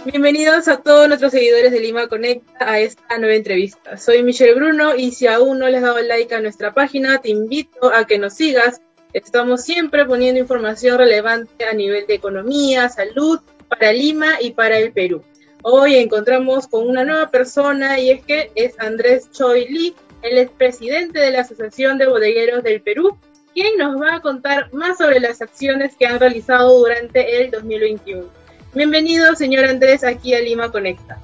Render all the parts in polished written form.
Bienvenidos a todos nuestros seguidores de Lima Conecta a esta nueva entrevista. Soy Michelle Bruno y si aún no les has dado like a nuestra página, te invito a que nos sigas. Estamos siempre poniendo información relevante a nivel de economía, salud, para Lima y para el Perú. Hoy encontramos con una nueva persona y es que es Andrés Choi Lee, él es presidente de la Asociación de Bodegueros del Perú, quien nos va a contar más sobre las acciones que han realizado durante el 2021. Bienvenido, señor Andrés, aquí a Lima Conecta.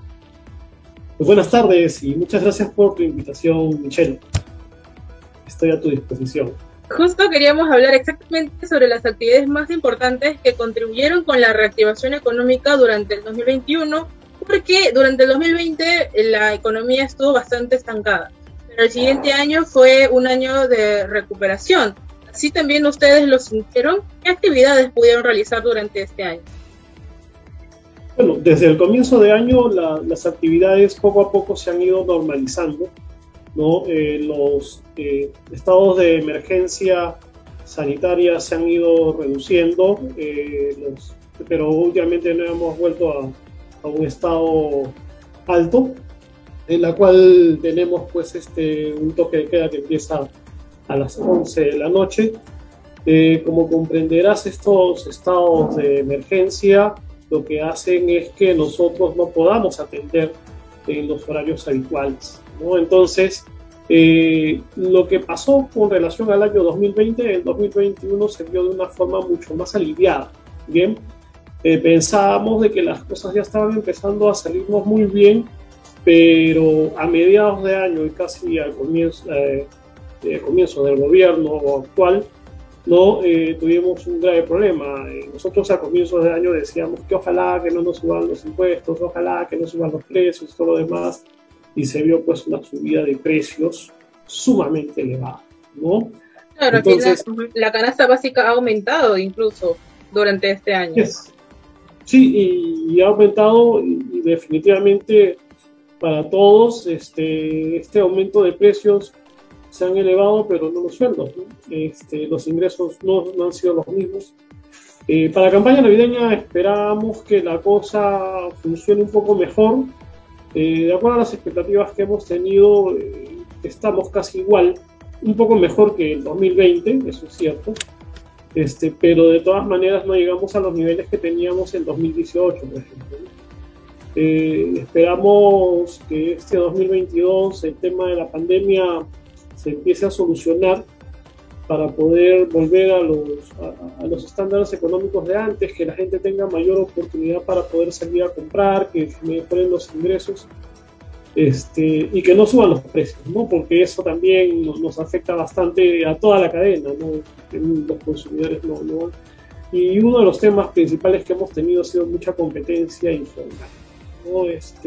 Pues buenas tardes y muchas gracias por tu invitación, Michelle. Estoy a tu disposición. Justo queríamos hablar exactamente sobre las actividades más importantes que contribuyeron con la reactivación económica durante el 2021, porque durante el 2020 la economía estuvo bastante estancada, pero el siguiente año fue un año de recuperación. Así también ustedes lo sintieron. ¿Qué actividades pudieron realizar durante este año? Bueno, desde el comienzo de año las actividades poco a poco se han ido normalizando, ¿no? Los estados de emergencia sanitaria se han ido reduciendo, pero últimamente no hemos vuelto a un estado alto, en la cual tenemos pues un toque de queda que empieza a las 11 de la noche. Como comprenderás, estos estados de emergencia lo que hacen es que nosotros no podamos atender en los horarios habituales, ¿no? Entonces, lo que pasó con relación al año 2020, el 2021 se vio de una forma mucho más aliviada. Bien, pensábamos de que las cosas ya estaban empezando a salirnos muy bien, pero a mediados de año y casi al comienzo del gobierno actual, no tuvimos un grave problema. Nosotros a comienzos de año decíamos que ojalá que no nos suban los impuestos, ojalá que no suban los precios y todo lo demás, y se vio pues una subida de precios sumamente elevada, ¿no? Claro, entonces la canasta básica ha aumentado incluso durante este año. Sí, y ha aumentado y definitivamente para todos este aumento de precios se han elevado, pero no los sueldos, ¿no? Los ingresos no han sido los mismos. Para la campaña navideña esperábamos que la cosa funcione un poco mejor. De acuerdo a las expectativas que hemos tenido, estamos casi igual, un poco mejor que el 2020, eso es cierto, pero de todas maneras no llegamos a los niveles que teníamos en 2018, por ejemplo, ¿no? Esperamos que este 2022 el tema de la pandemia se empiece a solucionar para poder volver a los estándares económicos de antes, que la gente tenga mayor oportunidad para poder salir a comprar, que mejoren los ingresos y que no suban los precios, ¿no? Porque eso también nos afecta bastante a toda la cadena, ¿no? Los consumidores no. Y uno de los temas principales que hemos tenido ha sido mucha competencia informal, ¿no?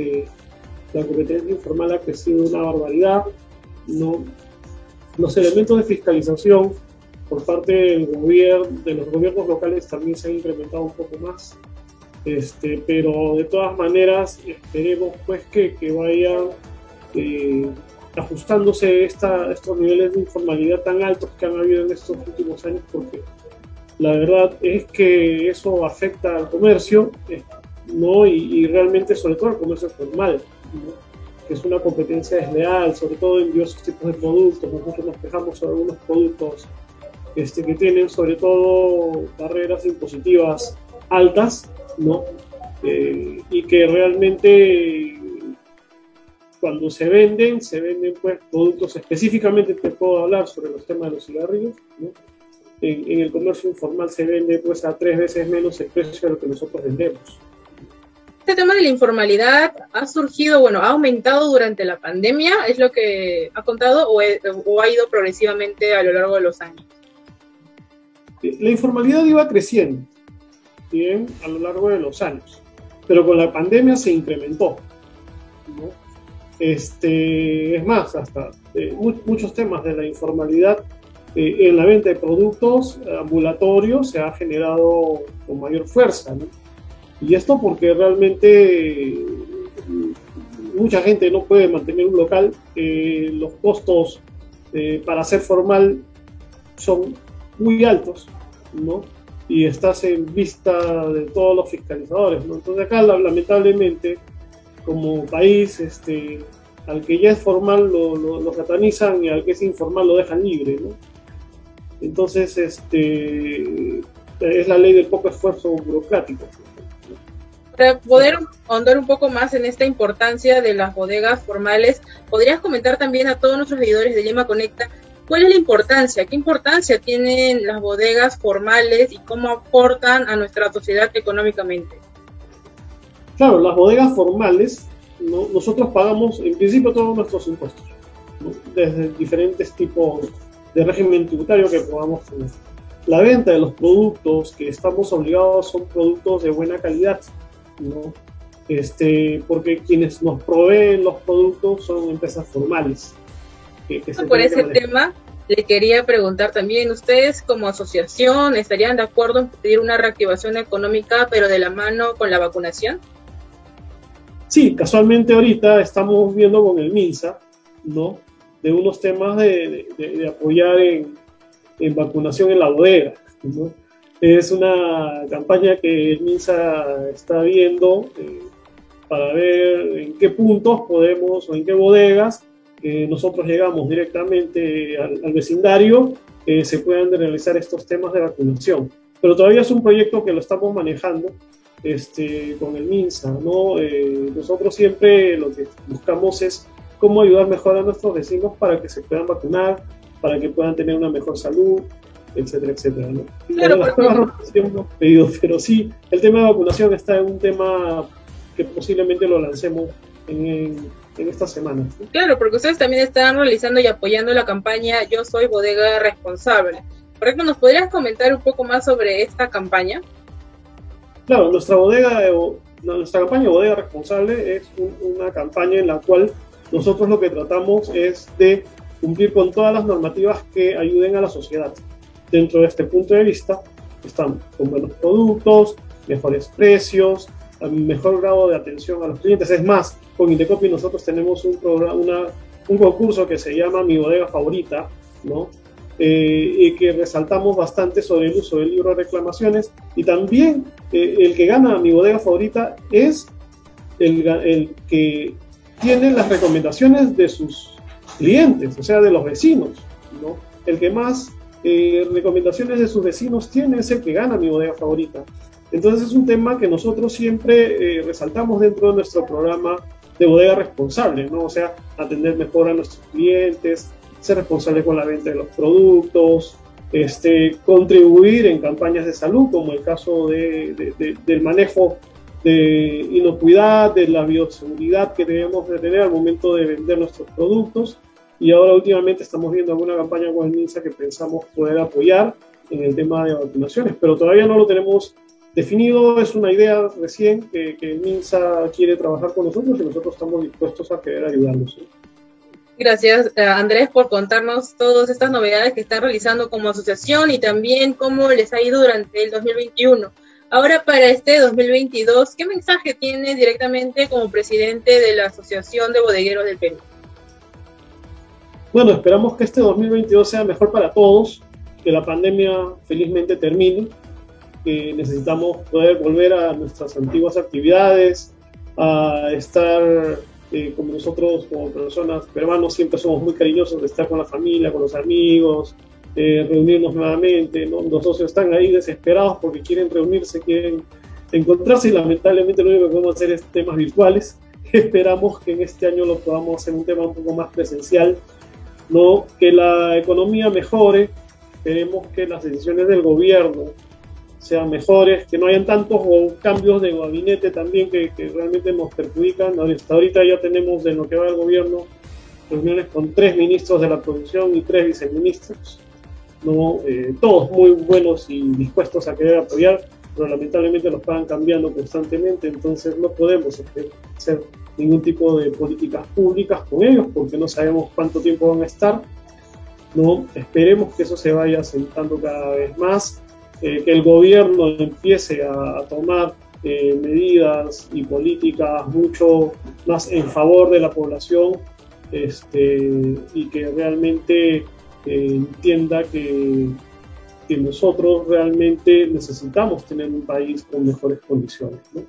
La competencia informal ha crecido una barbaridad, ¿no? Los elementos de fiscalización por parte del gobierno, de los gobiernos locales también se han incrementado un poco más, pero de todas maneras esperemos pues que vayan ajustándose estos niveles de informalidad tan altos que han habido en estos últimos años, porque la verdad es que eso afecta al comercio, ¿no? Y realmente sobre todo al comercio formal, ¿no? Que es una competencia desleal, sobre todo en diversos tipos de productos. Nosotros nos quejamos sobre algunos productos que tienen sobre todo barreras impositivas altas, ¿no? Y que realmente cuando se venden pues productos, específicamente te puedo hablar sobre los temas de los cigarrillos, ¿no? En el comercio informal se vende pues a 3 veces menos el precio de lo que nosotros vendemos. Este tema de la informalidad ha surgido, ha aumentado durante la pandemia, ¿es lo que ha contado o ha ido progresivamente a lo largo de los años? La informalidad iba creciendo, bien, a lo largo de los años, pero con la pandemia se incrementó, ¿no? Es más, hasta muchos temas de la informalidad en la venta de productos ambulatorios se ha generado con mayor fuerza, ¿no? Y esto porque realmente mucha gente no puede mantener un local, los costos para ser formal son muy altos, ¿no? y estás en vista de todos los fiscalizadores, ¿no? Entonces acá lamentablemente como país, al que ya es formal lo satanizan y al que es informal lo dejan libre, ¿no? Entonces es la ley del poco esfuerzo burocrático. Para poder ahondar un poco más en esta importancia de las bodegas formales, ¿podrías comentar también a todos nuestros seguidores de Lima Conecta cuál es la importancia, qué importancia tienen las bodegas formales y cómo aportan a nuestra sociedad económicamente? Claro, las bodegas formales, ¿no? Nosotros pagamos en principio todos nuestros impuestos, ¿no? Desde diferentes tipos de régimen tributario que podamos tener. La venta de los productos que estamos obligados son productos de buena calidad, ¿no? Porque quienes nos proveen los productos son empresas formales. Por ese tema, le quería preguntar también, ¿ustedes como asociación estarían de acuerdo en pedir una reactivación económica, pero de la mano con la vacunación? Sí, casualmente ahorita estamos viendo con el MINSA, ¿no? De unos temas de apoyar en vacunación en la bodega, ¿no? Es una campaña que el MINSA está viendo para ver en qué puntos podemos o en qué bodegas nosotros llegamos directamente al vecindario, se puedan realizar estos temas de vacunación. Pero todavía es un proyecto que lo estamos manejando con el MINSA, ¿no? Nosotros siempre lo que buscamos es cómo ayudar mejor a nuestros vecinos para que se puedan vacunar, para que puedan tener una mejor salud, etcétera, etcétera, ¿no? Claro, las pruebas no hemos pedido, pero sí, el tema de vacunación está en un tema que posiblemente lo lancemos en estas semanas, ¿sí? Claro, porque ustedes también están realizando y apoyando la campaña Yo Soy Bodega Responsable. ¿Correcto? ¿Nos podrías comentar un poco más sobre esta campaña? Claro, nuestra campaña Bodega Responsable es una campaña en la cual nosotros lo que tratamos es de cumplir con todas las normativas que ayuden a la sociedad. Dentro de este punto de vista, están con buenos productos, mejores precios, mejor grado de atención a los clientes. Es más, con Indecopi nosotros tenemos un concurso que se llama Mi Bodega Favorita, ¿no? Y que resaltamos bastante sobre el uso del libro de reclamaciones, y también el que gana Mi Bodega Favorita es el que tiene las recomendaciones de sus clientes, o sea, de los vecinos, ¿no? El que más recomendaciones de sus vecinos tiene es el que gana Mi Bodega Favorita. Entonces es un tema que nosotros siempre resaltamos dentro de nuestro programa de bodega responsable, ¿no? O sea, atender mejor a nuestros clientes, ser responsable con la venta de los productos, contribuir en campañas de salud, como el caso del manejo de inocuidad, de la bioseguridad que debemos de tener al momento de vender nuestros productos. Y ahora últimamente estamos viendo alguna campaña con el MINSA que pensamos poder apoyar en el tema de vacunaciones, pero todavía no lo tenemos definido. Es una idea recién que el MINSA quiere trabajar con nosotros y nosotros estamos dispuestos a querer ayudarlos, ¿sí? Gracias, Andrés, por contarnos todas estas novedades que están realizando como asociación y también cómo les ha ido durante el 2021. Ahora, para este 2022, ¿qué mensaje tiene directamente como presidente de la Asociación de Bodegueros del Perú? Bueno, esperamos que este 2022 sea mejor para todos, que la pandemia felizmente termine, que necesitamos poder volver a nuestras antiguas actividades, a estar como nosotros, como personas peruanos, siempre somos muy cariñosos de estar con la familia, con los amigos, reunirnos nuevamente, ¿no? Los socios están ahí desesperados porque quieren reunirse, quieren encontrarse, y lamentablemente lo único que podemos hacer es temas virtuales. Esperamos que en este año lo podamos hacer un tema un poco más presencial, ¿no? Que la economía mejore, esperemos que las decisiones del gobierno sean mejores, que no hayan tantos cambios de gabinete también que realmente nos perjudican. Hasta ahorita ya tenemos, en lo que va del gobierno, reuniones con 3 ministros de la producción y 3 viceministros, ¿no? Todos muy buenos y dispuestos a querer apoyar, pero lamentablemente los van cambiando constantemente, entonces no podemos hacer ningún tipo de políticas públicas con ellos porque no sabemos cuánto tiempo van a estar, ¿no? Esperemos que eso se vaya asentando cada vez más, que el gobierno empiece a tomar medidas y políticas mucho más en favor de la población, y que realmente entienda que que nosotros realmente necesitamos tener un país con mejores condiciones, ¿no?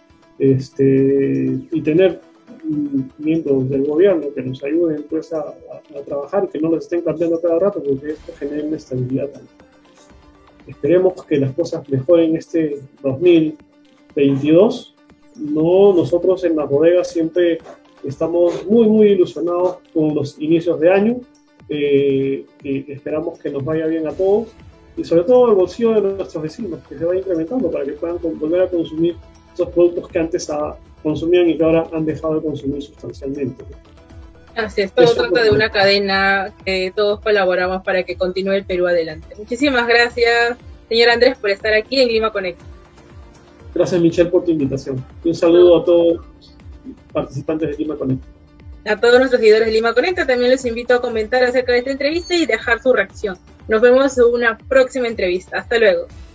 Y tener miembros del gobierno que nos ayuden pues a trabajar y que no nos estén cambiando cada rato, porque esto genera inestabilidad también. Esperemos que las cosas mejoren este 2022. No, nosotros en las bodegas siempre estamos muy ilusionados con los inicios de año, que esperamos que nos vaya bien a todos y sobre todo el bolsillo de nuestros vecinos, que se vaya incrementando para que puedan volver a consumir esos productos que antes consumían y que ahora han dejado de consumir sustancialmente. Así es, todo trata de una cadena que todos colaboramos para que continúe el Perú adelante. Muchísimas gracias, señor Andrés, por estar aquí en Lima Conecta. Gracias, Michelle, por tu invitación. Y un saludo a todos los participantes de Lima Conecta. A todos nuestros seguidores de Lima Conecta también les invito a comentar acerca de esta entrevista y dejar su reacción. Nos vemos en una próxima entrevista. Hasta luego.